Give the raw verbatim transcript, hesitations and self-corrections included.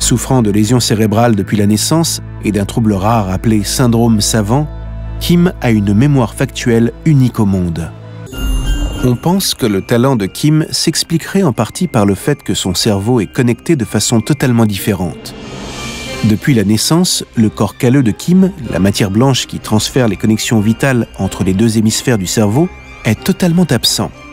Souffrant de lésions cérébrales depuis la naissance et d'un trouble rare appelé syndrome savant, Kim a une mémoire factuelle unique au monde. On pense que le talent de Kim s'expliquerait en partie par le fait que son cerveau est connecté de façon totalement différente. Depuis la naissance, le corps calleux de Kim, la matière blanche qui transfère les connexions vitales entre les deux hémisphères du cerveau, est totalement absent.